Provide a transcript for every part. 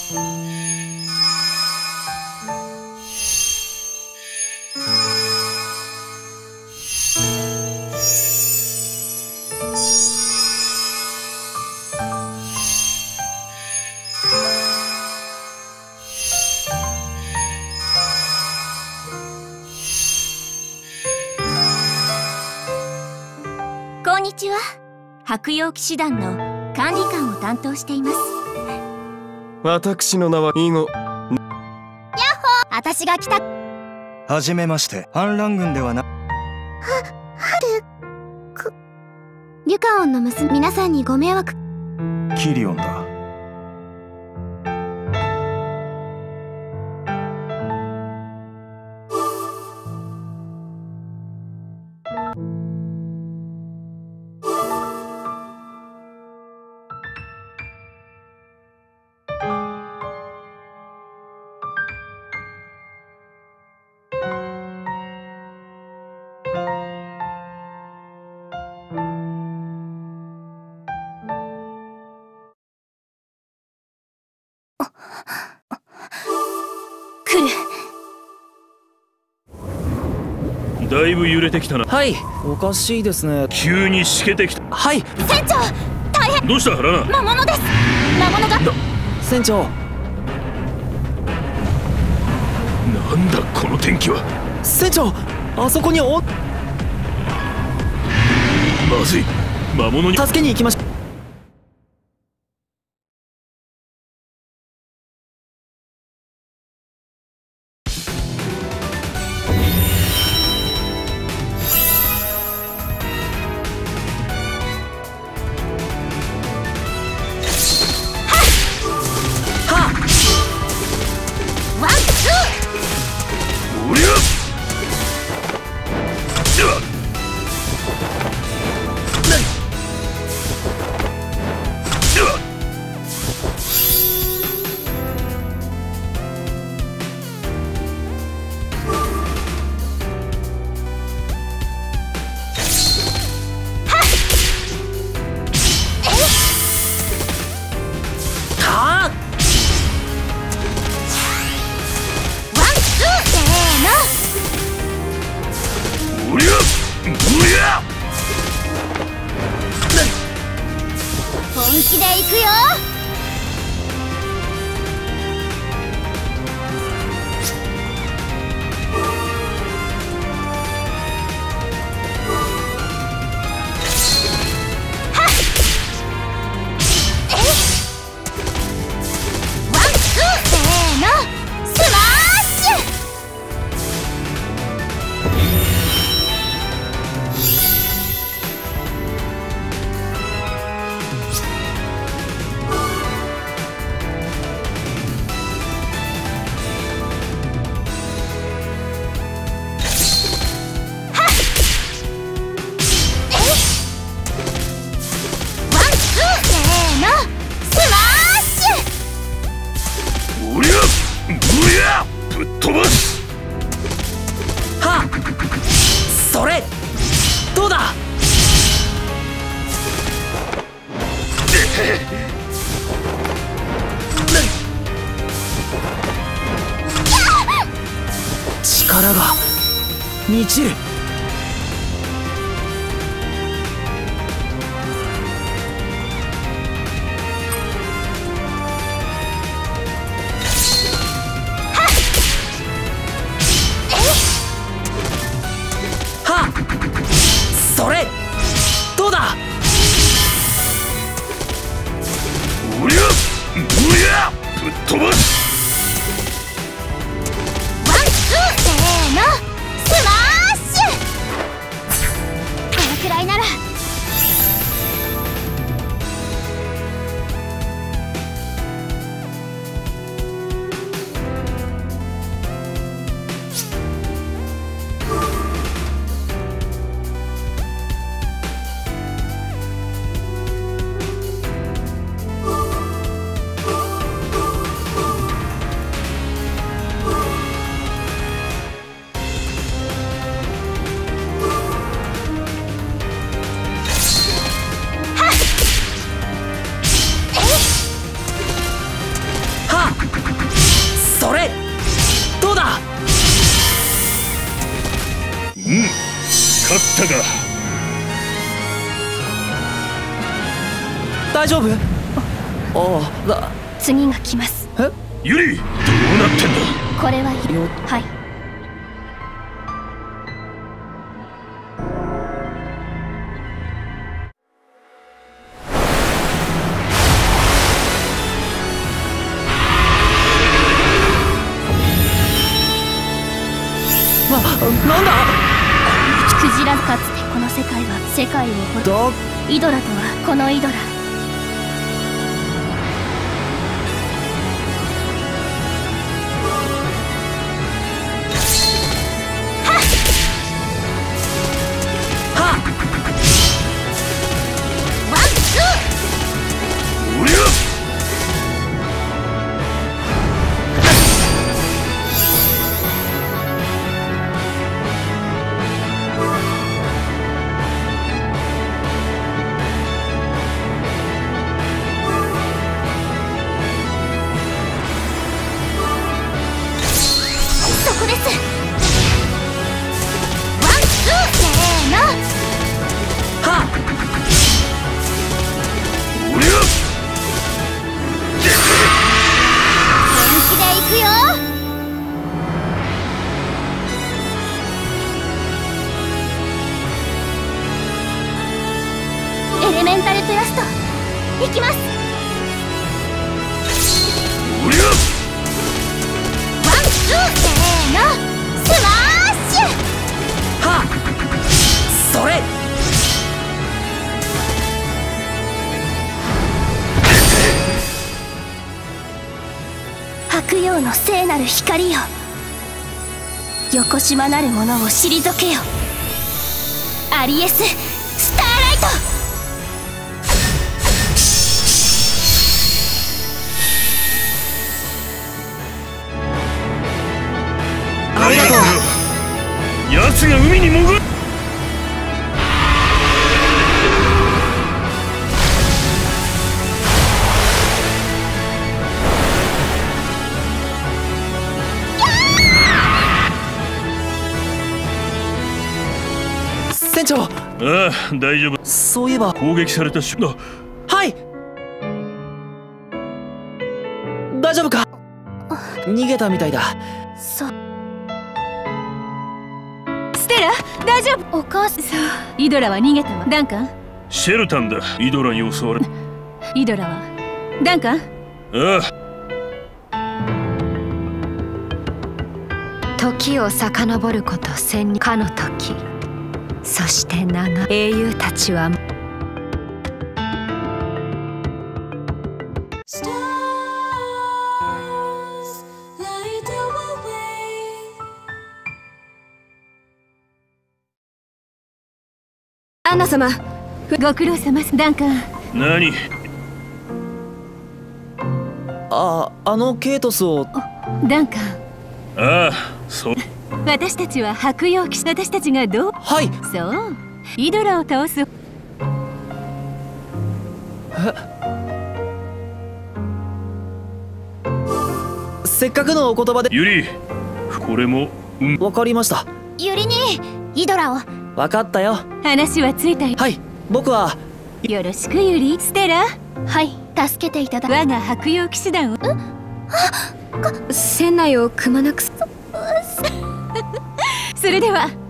こんにちは。白陽騎士団の管理官を担当しています。 私の名はイゴ。 ヤッホー。私が来た。 はじめまして。反乱軍ではな。 リュカオンの娘、皆さんにご迷惑。 キリオンだ。 来る。 だいぶ揺れてきたな。 はい、おかしいですね。 急にしけてきた。 はい、 船長、大変。 どうしたラナ。 魔物です。魔物が。 船長。 なんだこの天気は。 船長、あそこにまずい、魔物に助けに行きましょう。 本気で行くよ。 ぶっ飛ばす。 はっ、それどうだ。力が満ちる。それどうだ。 おりゃぶっ飛ばす。 ワンツーせーのスマッシュ。 勝ったか。 大丈夫？ああ、 次が来ます。 ユリ、どうなってんだ。 これははい。 なんだ。 クジラ、かつてこの世界は世界を滅イドラとはこのイドラ。エレメンタルブラストいきます。 おりゃワンツーせーのスマッシュ。 はっそれ。 白陽の聖なる光よ、よこしまなる者を退けよ。アリエス・スターライト。 ありがとう。奴が海に潜る。 船長。 ああ、大丈夫。 そういえば攻撃された瞬間。 はい。大丈夫か。逃げたみたいだ。 そう。ステラ、大丈夫。お母さん。そうイドラは逃げたわ。ダンカン。 シェルタンだ。イドラに襲われ。 イドラはダンカン。 ああ。時を遡ること千かの時、そして長英雄たちはアンナ様、ご苦労様。ダンカン。 何。 あのケイトスを。 ダンカン。 ああ、そう。 私たちは白陽騎士。私たちがどう。 はい。 そうイドラを倒す。 せっかくのお言葉で。 ユリ、これもわかりました。 ユリにイドラを。 わかったよ。 話はついたよ。 はい、僕はよろしくユリ。ステラ。はい、助けていただ。我が白陽騎士団を。 船内をくまなく。 それでは。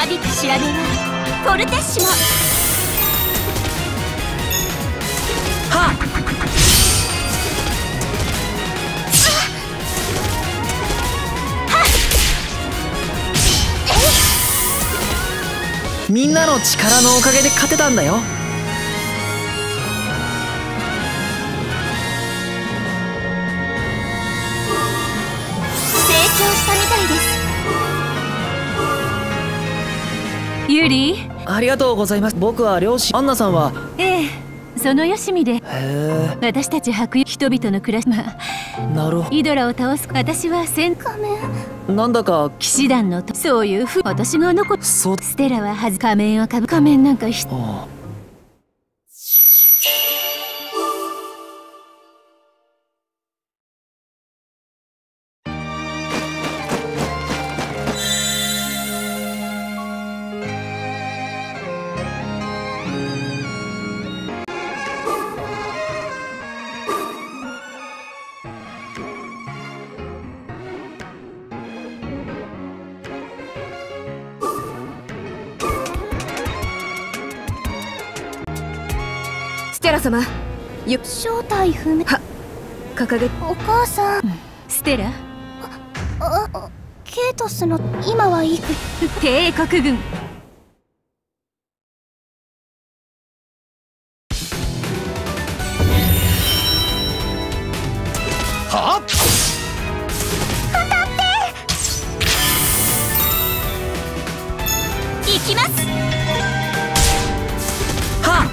間引く調べはフォルテッシモ。 はっみんなの力のおかげで勝てたんだよ。 成長したみたいです。 ユリ、 ありがとうございます。僕は漁師。アンナさんは？ ええ、そのよしみで。 へえ。 私たち白衣人々の暮らし、 なるほど。 イドラを倒す。私は仮面。 なんだか騎士団のと、そういう私が残る。 そう。 ステラははず仮面をかぶ。仮面なんかああ。 ステラ様、正体不明。掲げ。お母さん。 ステラ、 ケイトスの今はいく。 帝国軍。 はっ行きます。 はっ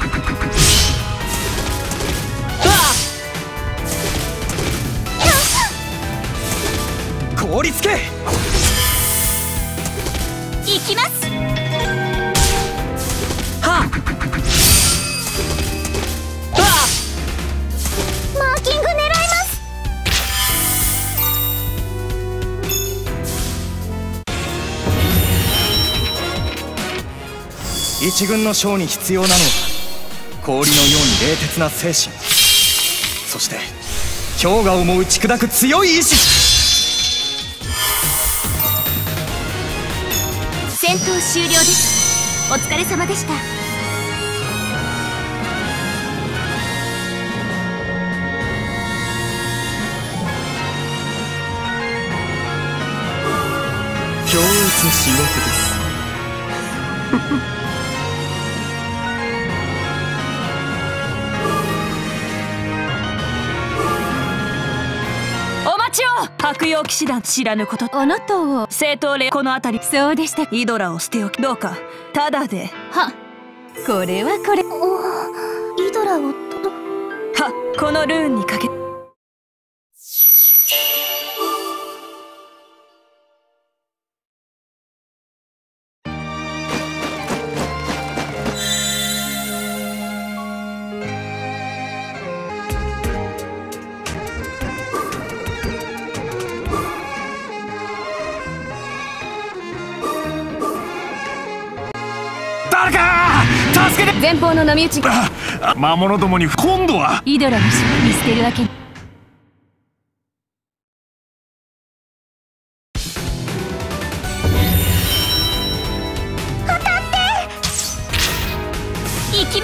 凍りつけ。 行きます。 はっマーキング狙います。 一軍の将に必要なのは氷のように冷徹な精神、そして氷河をも打ち砕く強い意志。 戦闘終了です。お疲れ様でした。 強烈至極です。 お待ちを。白羊騎士団、知らぬこと。あなたは正当令この辺り。そうでした。イドラを捨ておき、どうかただで。は、これはこれ。 イドラをは、このルーンにかけ。 誰か助けて。 前方の波打ち。 魔物どもに今度は。 イドラの死を見捨てるわけに。 行きます。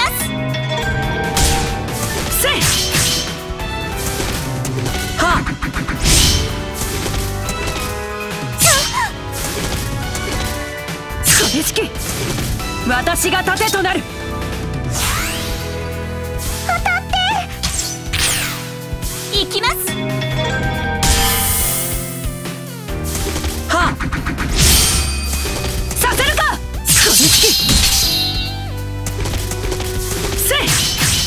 せい。 はっこれしき私が盾となる。 行きます。 はっさせるか。これしきせい。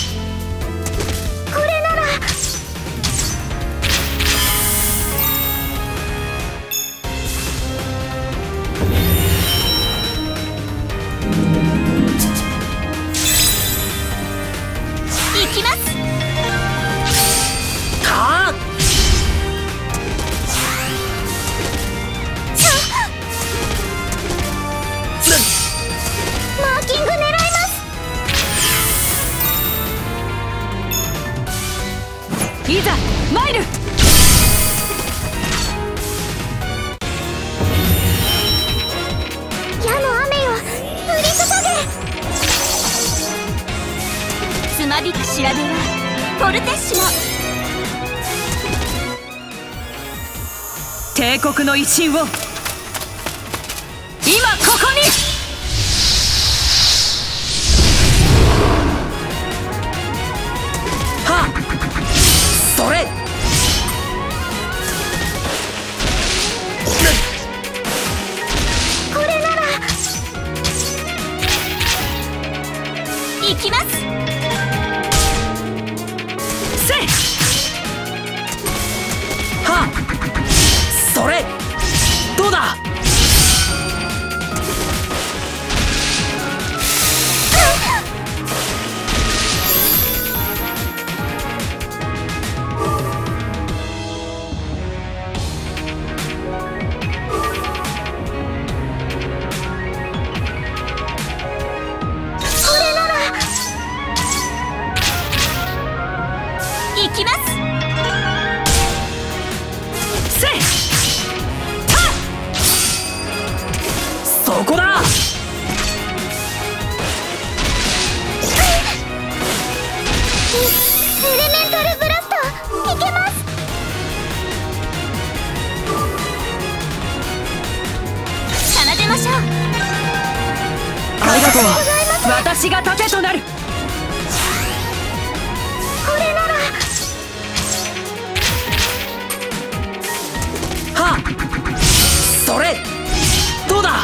これなら。行きます。 はっわび調べはポルテッシモ。 帝国の威信を今ここに。 はっそれ。 これなら行きます。 せい。 はっそれ。どうだ。 行きます。 せい。 そこだ。 エレメンタルブラストいけます。奏でましょう。 ありがとう。 私が盾となる。 これならはっそれ。どうだ。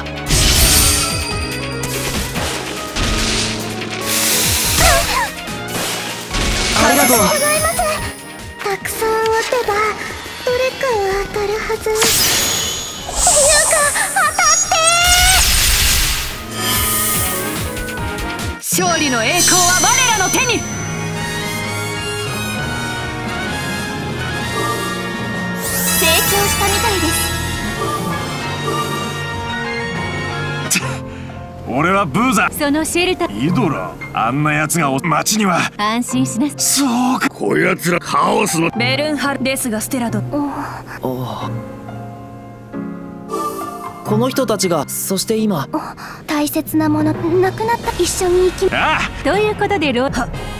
ありがとう。 たくさん撃てばどれかは当たるはず。っていうか当たって勝利の栄光は我らの手に。 成長したみたいです。 俺はブーザ。 そのシェルター。 イドラ、あんな奴が町には。 安心しなさい。 そうか、こやつらカオスの。 ベルンハルですがステラド。 この人たちが、そして今大切なものなくなった。一緒に行き。 ああ、 ということでは